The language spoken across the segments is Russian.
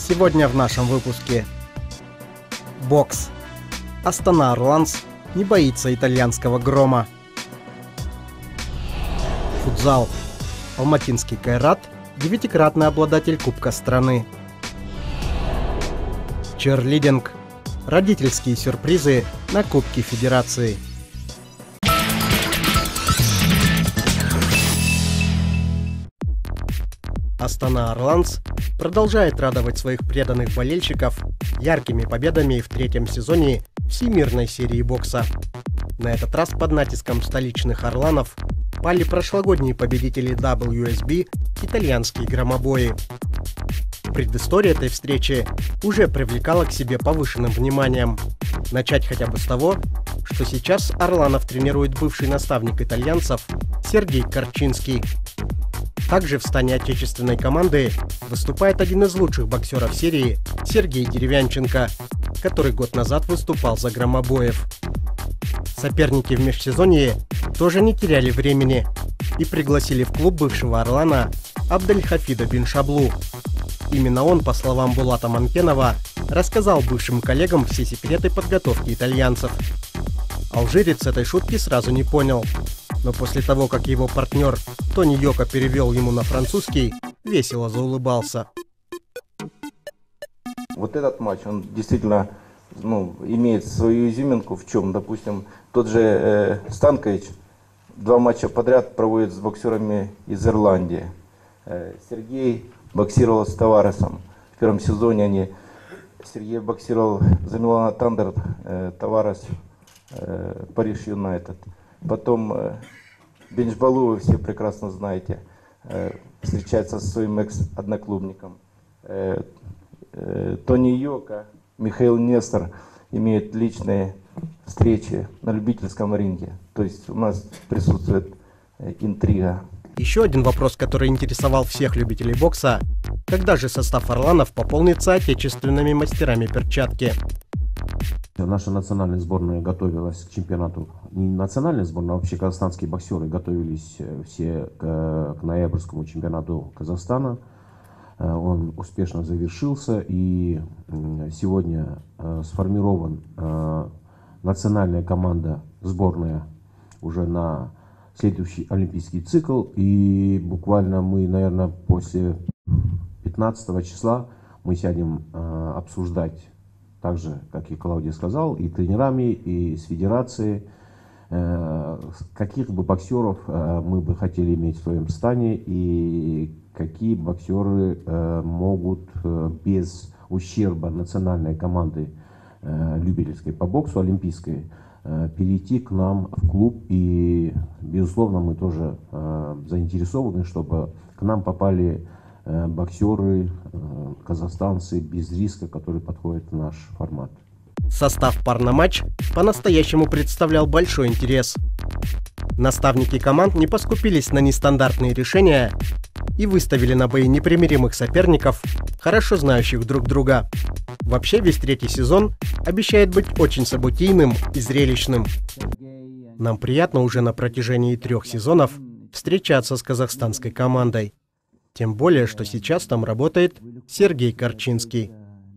Сегодня в нашем выпуске. Бокс. Астана Орланс не боится итальянского грома. Футзал. Алматинский Кайрат – 9-кратный обладатель Кубка страны. Чирлидинг. Родительские сюрпризы на Кубке Федерации. Астана Орланс продолжает радовать своих преданных болельщиков яркими победами в третьем сезоне всемирной серии бокса. На этот раз под натиском столичных орланов пали прошлогодние победители WSB итальянские громобои. Предыстория этой встречи уже привлекала к себе повышенным вниманием. Начать хотя бы с того, что сейчас орланов тренирует бывший наставник итальянцев Сергей Корчинский. Также в стане отечественной команды выступает один из лучших боксеров серии Сергей Деревянченко, который год назад выступал за громобоев. Соперники в межсезонье тоже не теряли времени и пригласили в клуб бывшего орлана Абдельхафида бин Шаблу. Именно он, по словам Булата Манкенова, рассказал бывшим коллегам все секреты подготовки итальянцев. Алжирец этой шутки сразу не понял, но после того, как его партнер Тони Йока перевел ему на французский, весело заулыбался. Вот этот матч, он действительно имеет свою изюминку, в чем, допустим, тот же Станкович 2 матча подряд проводит с боксерами из Ирландии. Сергей боксировал с Таваресом. В первом сезоне Сергей боксировал за Милана Тандер, Таварес Париж Юнайтед. Потом Бенчбалу, вы все прекрасно знаете, встречается со своим экс-одноклубником. Тони Йока, Михаил Нестор имеют личные встречи на любительском ринге. То есть у нас присутствует интрига. Еще один вопрос, который интересовал всех любителей бокса: когда же состав орланов пополнится отечественными мастерами перчатки? Наша национальная сборная готовилась к чемпионату. Не национальная сборная, а вообще казахстанские боксеры готовились все к ноябрьскому чемпионату Казахстана. Он успешно завершился, и сегодня сформирован национальная команда, сборная уже на следующий олимпийский цикл. И буквально мы, наверное, после 15 числа мы сядем обсуждать, так же, как и Клаудия сказал, и тренерами, и с федерацией, каких бы боксеров мы бы хотели иметь в своем стане, и какие боксеры могут без ущерба национальной команды любительской по боксу, олимпийской, перейти к нам в клуб. И, безусловно, мы тоже заинтересованы, чтобы к нам попали боксеры, казахстанцы без риска, которые подходят в наш формат. Состав пар на матч по-настоящему представлял большой интерес. Наставники команд не поскупились на нестандартные решения и выставили на бои непримиримых соперников, хорошо знающих друг друга. Вообще, весь третий сезон обещает быть очень событийным и зрелищным. Нам приятно уже на протяжении 3 сезонов встречаться с казахстанской командой. Тем более, что сейчас там работает Сергей Корчинский.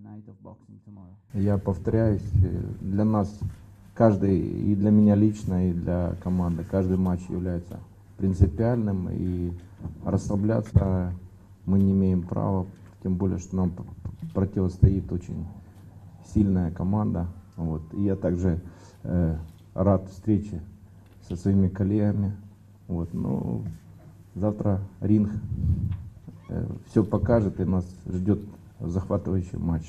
Я повторяюсь, для нас каждый, и для меня лично, и для команды, каждый матч является принципиальным, и расслабляться мы не имеем права, тем более, что нам противостоит очень сильная команда. Вот. И я также рад встрече со своими коллегами. Вот. Но завтра ринг все покажет, и нас ждет захватывающий матч.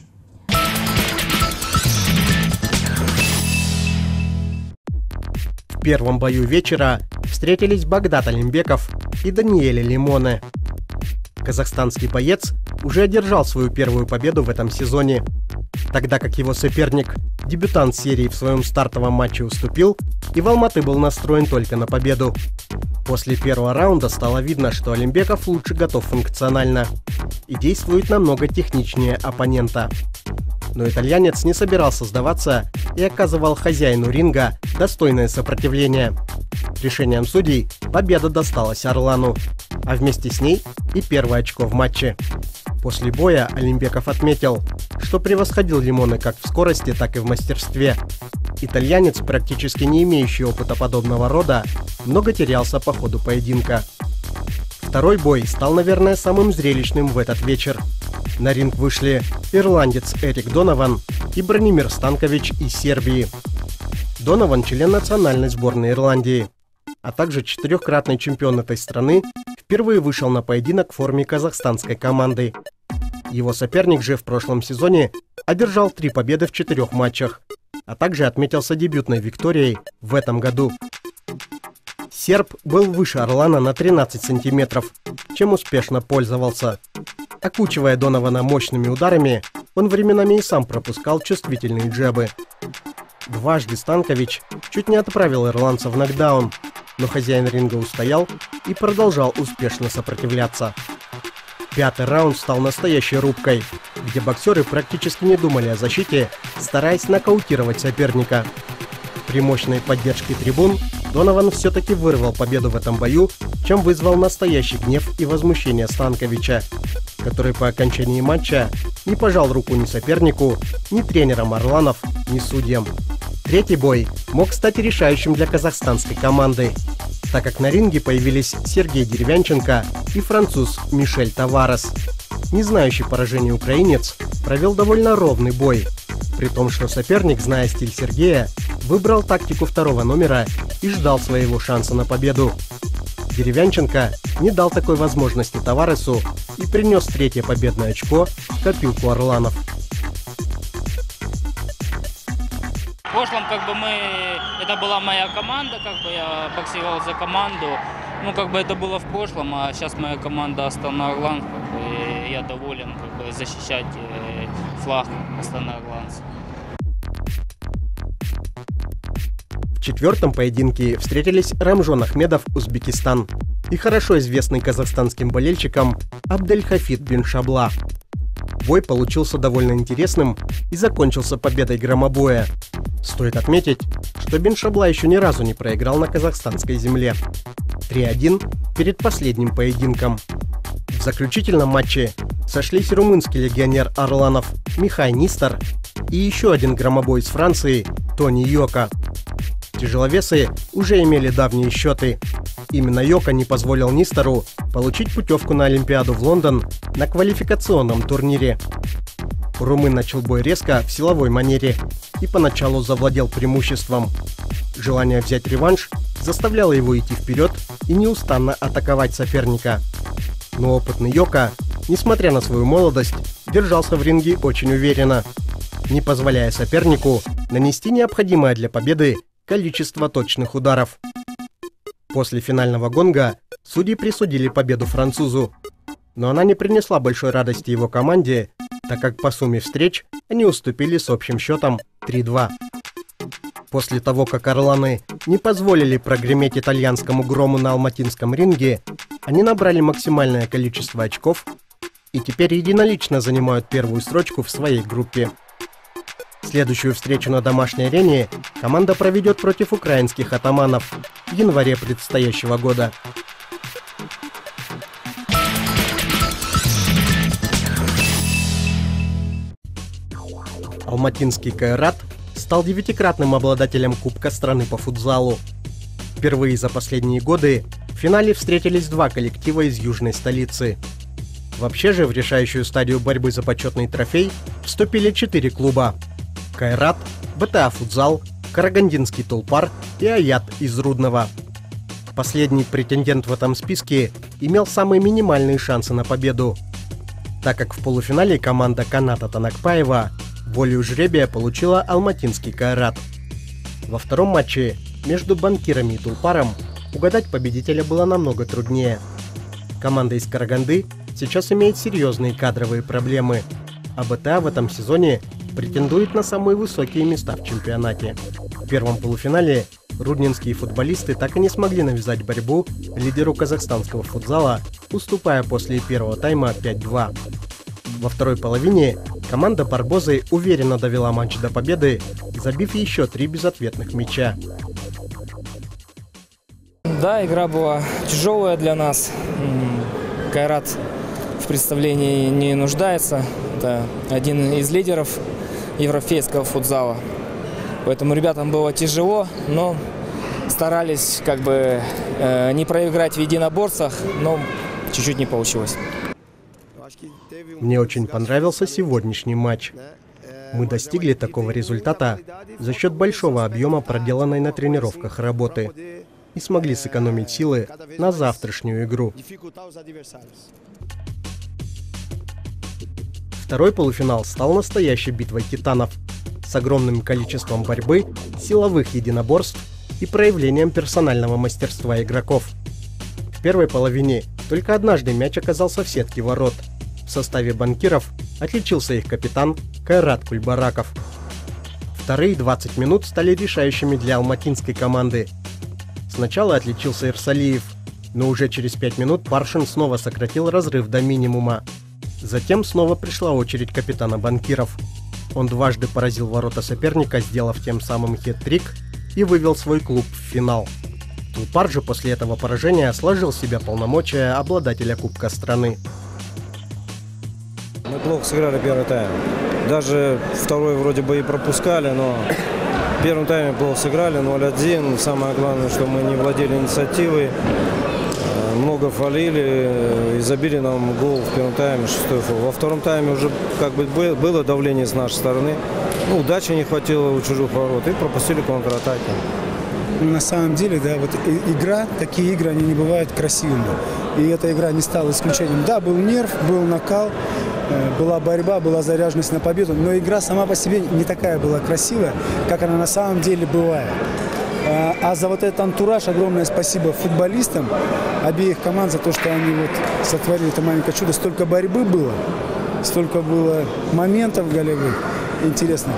В первом бою вечера встретились Багдат Алимбеков и Даниэль Лимоне. Казахстанский боец уже одержал свою первую победу в этом сезоне, тогда как его соперник, дебютант серии, в своем стартовом матче уступил, и в Алматы был настроен только на победу. После первого раунда стало видно, что Алимбеков лучше готов функционально и действует намного техничнее оппонента. Но итальянец не собирался сдаваться и оказывал хозяину ринга достойное сопротивление. Решением судей победа досталась Орлану, а вместе с ней и первое очко в матче. После боя Алимбеков отметил, что превосходил Лимоне как в скорости, так и в мастерстве. Итальянец, практически не имеющий опыта подобного рода, много терялся по ходу поединка. Второй бой стал, наверное, самым зрелищным в этот вечер. На ринг вышли ирландец Эрик Донован и Бранимир Станкович из Сербии. Донован – член национальной сборной Ирландии, а также четырехкратный чемпион этой страны, впервые вышел на поединок в форме казахстанской команды. Его соперник же в прошлом сезоне одержал 3 победы в 4 матчах, а также отметился дебютной викторией в этом году. Серб был выше Орлана на 13 сантиметров, чем успешно пользовался. Окучивая Донована мощными ударами, он временами и сам пропускал чувствительные джебы. Дважды Станкович чуть не отправил ирландца в нокдаун, но хозяин ринга устоял и продолжал успешно сопротивляться. 5-й раунд стал настоящей рубкой, где боксеры практически не думали о защите, стараясь нокаутировать соперника. При мощной поддержке трибун Донован все-таки вырвал победу в этом бою, чем вызвал настоящий гнев и возмущение Станковича, который по окончании матча не пожал руку ни сопернику, ни тренерам Орланов, ни судьям. Третий бой мог стать решающим для казахстанской команды, так как на ринге появились Сергей Деревянченко и француз Мишель Таварес. Не знающий поражения украинец провел довольно ровный бой, при том, что соперник, зная стиль Сергея, выбрал тактику второго номера и ждал своего шанса на победу. Деревянченко не дал такой возможности Таваресу и принес 3-е победное очко в копилку орланов. В прошлом это была моя команда, я боксировал за команду. Это было в прошлом, а сейчас моя команда Астана Орлан, и я доволен защищать флаг Астана Орланс. В 4-м поединке встретились Рамжон Ахмедов, Узбекистан, и хорошо известный казахстанским болельщикам Абдельхафид Беншабла. Бой получился довольно интересным и закончился победой громобоя. Стоит отметить, что Беншабла еще ни разу не проиграл на казахстанской земле. 3-1 перед последним поединком. В заключительном матче сошлись румынский легионер Орланов Михай Нистор и еще один громобой из Франции Тони Йока. Тяжеловесы уже имели давние счеты. Именно Йока не позволил Нистору получить путевку на Олимпиаду в Лондон на квалификационном турнире. Румын начал бой резко, в силовой манере, и поначалу завладел преимуществом. Желание взять реванш заставляло его идти вперед и неустанно атаковать соперника. Но опытный Йока, несмотря на свою молодость, держался в ринге очень уверенно, не позволяя сопернику нанести необходимое для победы количество точных ударов. После финального гонга судьи присудили победу французу, но она не принесла большой радости его команде, так как по сумме встреч они уступили с общим счетом 3-2. После того, как орланы не позволили прогреметь итальянскому грому на алматинском ринге, они набрали максимальное количество очков и теперь единолично занимают первую строчку в своей группе. Следующую встречу на домашней арене команда проведет против украинских атаманов в январе предстоящего года. Алматинский Кайрат стал 9-кратным обладателем Кубка страны по футзалу. Впервые за последние годы в финале встретились 2 коллектива из южной столицы. Вообще же в решающую стадию борьбы за почетный трофей вступили 4 клуба: Кайрат, БТА Футзал, Карагандинский Тулпар и Аят из Рудного. Последний претендент в этом списке имел самые минимальные шансы на победу, так как в полуфинале команда Каната Танакпаева волею жребия получила алматинский Кайрат. Во втором матче между банкирами и Тулпаром угадать победителя было намного труднее. Команда из Караганды сейчас имеет серьезные кадровые проблемы, а БТА в этом сезоне претендует на самые высокие места в чемпионате. В первом полуфинале рудненские футболисты так и не смогли навязать борьбу лидеру казахстанского футзала, уступая после первого тайма 5-2. Во второй половине команда Барбозы уверенно довела матч до победы, забив еще 3 безответных мяча. Да, игра была тяжелая для нас. Кайрат в представлении не нуждается. Это один из лидеров европейского футзала. Поэтому ребятам было тяжело, но старались не проиграть в единоборствах, но чуть-чуть не получилось. Мне очень понравился сегодняшний матч. Мы достигли такого результата за счет большого объема проделанной на тренировках работы и смогли сэкономить силы на завтрашнюю игру. Второй полуфинал стал настоящей битвой титанов с огромным количеством борьбы, силовых единоборств и проявлением персонального мастерства игроков. В первой половине только однажды мяч оказался в сетке ворот. В составе банкиров отличился их капитан Кайрат Кульбараков. Вторые 20 минут стали решающими для алматинской команды. Сначала отличился Ирсалиев, но уже через 5 минут Паршин снова сократил разрыв до минимума. Затем снова пришла очередь капитана банкиров. Он дважды поразил ворота соперника, сделав тем самым хет-трик и вывел свой клуб в финал. Тулпар же после этого поражения сложил в себя полномочия обладателя Кубка страны. Мы плохо сыграли первый тайм. Даже второй вроде бы и пропускали, но в первом тайме плохо сыграли, 0-1. Самое главное, что мы не владели инициативой. Много фалили и забили нам гол в первом тайме, 6-й фол. Во втором тайме уже было давление с нашей стороны. Удачи не хватило у чужих ворот и пропустили контратаки. На самом деле, да, вот игра, такие игры, они не бывают красивыми. И эта игра не стала исключением. Да, был нерв, был накал, была борьба, была заряженность на победу, но игра сама по себе не такая была красивая, как она на самом деле бывает. А за вот этот антураж огромное спасибо футболистам обеих команд за то, что они вот сотворили это маленькое чудо. Столько борьбы было, столько было моментов голевых интересных.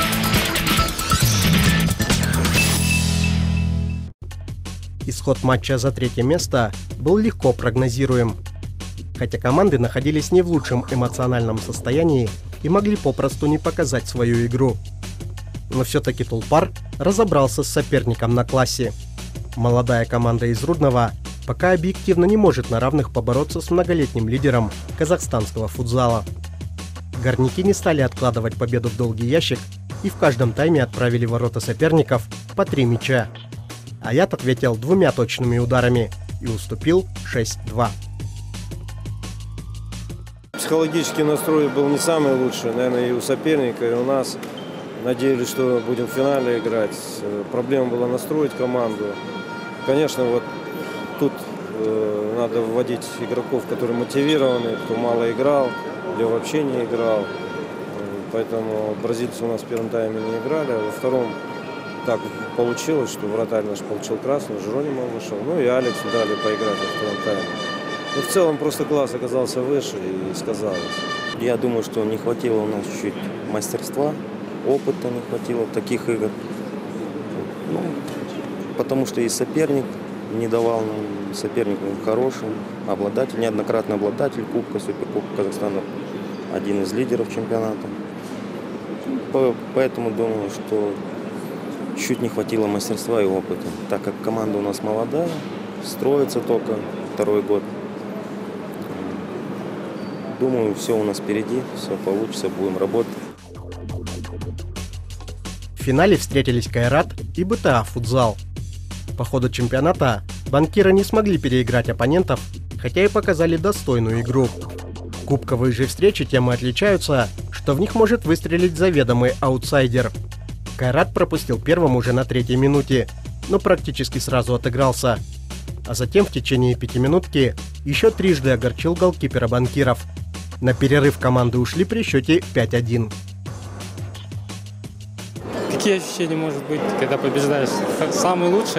Исход матча за третье место был легко прогнозируем. Хотя команды находились не в лучшем эмоциональном состоянии и могли попросту не показать свою игру. Но все-таки Тулпар разобрался с соперником на классе. Молодая команда из Рудного пока объективно не может на равных побороться с многолетним лидером казахстанского футзала. Горняки не стали откладывать победу в долгий ящик и в каждом тайме отправили в ворота соперников по 3 мяча. Аят ответил 2 точными ударами и уступил 6-2. Психологический настрой был не самый лучший, наверное, и у соперника, и у нас. Надеялись, что будем в финале играть. Проблема была настроить команду. Конечно, вот тут надо вводить игроков, которые мотивированы, кто мало играл или вообще не играл. Поэтому бразильцы у нас в первом тайме не играли, а во втором так получилось, что вратарь наш получил красную, Жеронимо вышел. Ну и Алексу дали поиграть во втором тайме. Но в целом просто класс оказался выше и сказалось. Я думаю, что не хватило у нас чуть-чуть мастерства. Опыта не хватило таких игр. Ну, потому что и соперник не давал нам, соперник хороший, обладатель, неоднократный обладатель Кубка, Суперкубка Казахстана, один из лидеров чемпионата. Поэтому думаю, что чуть не хватило мастерства и опыта, так как команда у нас молодая, строится только второй год. Думаю, все у нас впереди, все получится, будем работать. В финале встретились Кайрат и БТА «Футзал». По ходу чемпионата банкиры не смогли переиграть оппонентов, хотя и показали достойную игру. Кубковые же встречи тем и отличаются, что в них может выстрелить заведомый аутсайдер. Кайрат пропустил первым уже на 3-й минуте, но практически сразу отыгрался. А затем в течение 5-минутки еще трижды огорчил голкипера банкиров. На перерыв команды ушли при счете 5-1. Какие ощущения, может быть, когда побеждаешь? Самый лучший.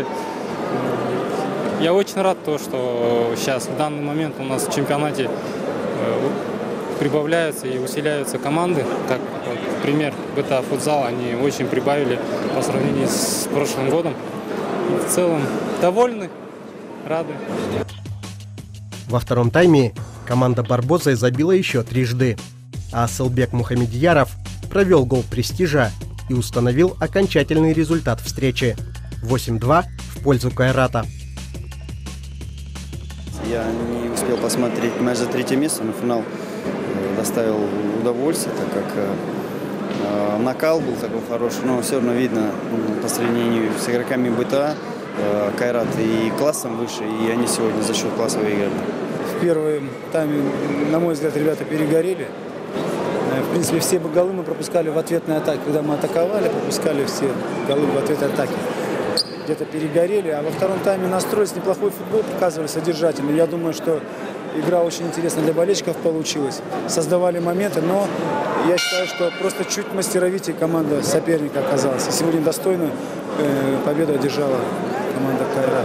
Я очень рад, что сейчас, в данный момент у нас в чемпионате прибавляются и усиляются команды. Как пример БТА «Футзал», они очень прибавили по сравнению с прошлым годом. И в целом довольны, рады. Во втором тайме команда Барбоза забила еще трижды, а Асылбек Мухамедьяров провел гол престижа и установил окончательный результат встречи – 8-2 в пользу Кайрата. Я не успел посмотреть матч за 3-е место, но финал доставил удовольствие, так как накал был такой хороший, но все равно видно по сравнению с игроками БТА, Кайрат и классом выше, и они сегодня за счет класса выиграли. В первом тайме, на мой взгляд, ребята перегорели. В принципе, все голы мы пропускали в ответной атаке. Когда мы атаковали, пропускали все голы в ответной атаке. Где-то перегорели, а во втором тайме настроились, неплохой футбол показывали, содержательный. Я думаю, что игра очень интересная для болельщиков получилась. Создавали моменты, но я считаю, что просто чуть мастеровитее команда соперника оказалась. И сегодня достойную победу одержала команда Кайрат.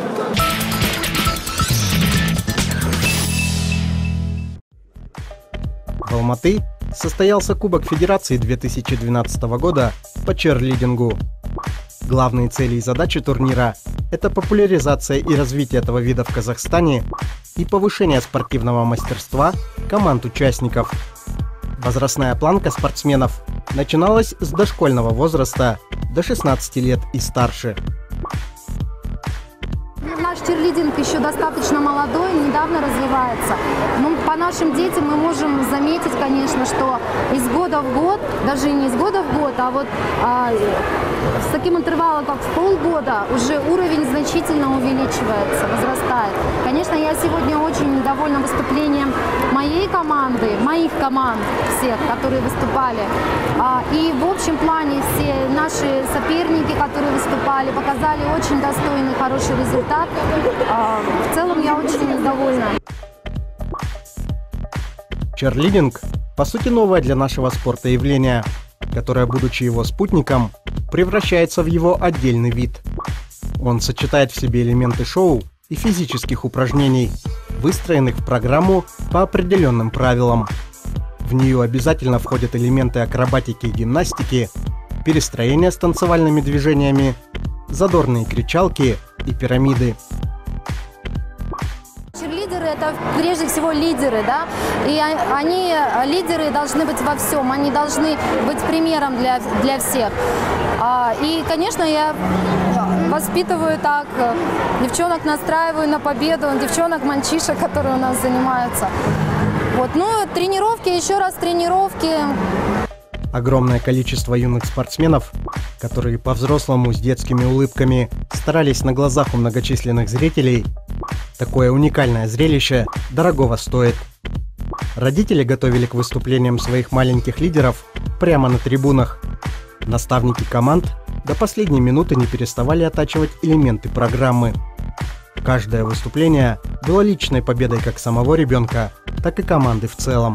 В Алматы состоялся Кубок Федерации 2012 года по черлидингу. Главные цели и задачи турнира – это популяризация и развитие этого вида в Казахстане и повышение спортивного мастерства команд-участников. Возрастная планка спортсменов начиналась с дошкольного возраста до 16 лет и старше. Наш черлидинг еще достаточно молодой, недавно развивается. Но по нашим детям мы можем заметить, конечно, что из года в год, даже не из года в год, а вот с таким интервалом, как в полгода, уже уровень значительно увеличивается, возрастает. Конечно, я сегодня очень довольна выступлением моей команды, моих команд всех, которые выступали. И в общем плане все наши соперники, которые выступали, показали очень достойный, хороший результат. В целом я очень довольна. Черлидинг – по сути новое для нашего спорта явление, которое, будучи его спутником, превращается в его отдельный вид. Он сочетает в себе элементы шоу и физических упражнений, выстроенных в программу по определенным правилам. В нее обязательно входят элементы акробатики и гимнастики, перестроения с танцевальными движениями, задорные кричалки и пирамиды. Черлидеры – это прежде всего лидеры, да, и они, лидеры, должны быть во всем, они должны быть примером для всех. И, конечно, я воспитываю так, девчонок настраиваю на победу, девчонок-мальчишек, которые у нас занимаются. Вот, ну, тренировки, еще раз тренировки. Огромное количество юных спортсменов, которые по-взрослому с детскими улыбками старались на глазах у многочисленных зрителей, такое уникальное зрелище дорогого стоит. Родители готовили к выступлениям своих маленьких лидеров прямо на трибунах. Наставники команд до последней минуты не переставали оттачивать элементы программы. Каждое выступление было личной победой как самого ребенка, так и команды в целом.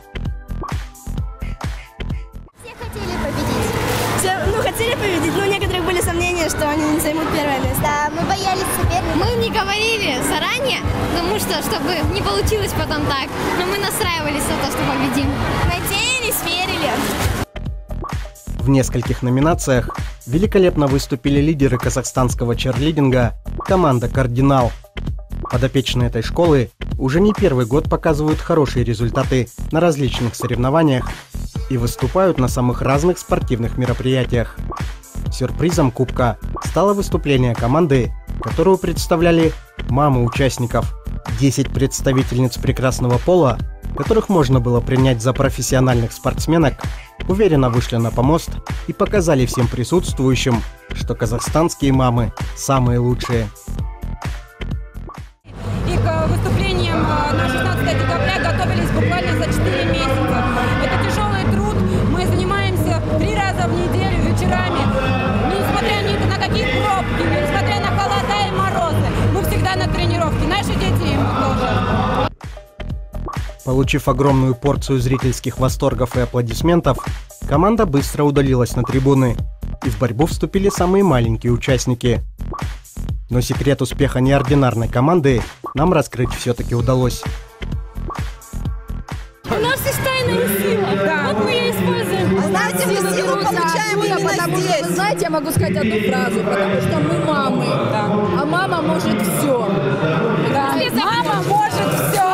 Хотели победить, но у некоторых были сомнения, что они не займут первое место. Да, мы боялись соперника. Мы не говорили заранее, потому что, чтобы не получилось потом так. Но мы настраивались на то, что победим. Надеялись, верили. В нескольких номинациях великолепно выступили лидеры казахстанского черлидинга, команда «Кардинал». Подопечные этой школы уже не первый год показывают хорошие результаты на различных соревнованиях и выступают на самых разных спортивных мероприятиях. Сюрпризом Кубка стало выступление команды, которую представляли мамы участников, 10 представительниц прекрасного пола, которых можно было принять за профессиональных спортсменок, уверенно вышли на помост и показали всем присутствующим, что казахстанские мамы самые лучшие. И к выступлениям на 16 декабря готовились буквально за 4 месяца. Это тяжелый труд. Мы занимаемся 3 раза в неделю вечерами. Несмотря ни на какие пробки, несмотря на холода и морозы, мы всегда на тренировке. Наши дети и мы тоже. Получив огромную порцию зрительских восторгов и аплодисментов, команда быстро удалилась на трибуны, и в борьбу вступили самые маленькие участники. Но секрет успеха неординарной команды нам раскрыть все-таки удалось. У нас есть тайная сила, да. Вот мы ее используем. Знаете, мы силу получаем именно здесь. Вы знаете, я могу сказать одну фразу, потому что мы мамы, да. А мама может все. Да. Мама может все.